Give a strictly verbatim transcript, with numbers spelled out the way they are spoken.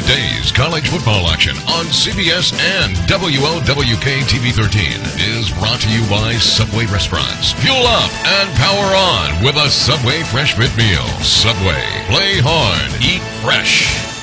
Today's college football action on C B S and W L W K T V thirteen is brought to you by Subway Restaurants. Fuel up and power on with a Subway Fresh Fit Meal. Subway, play hard, eat fresh.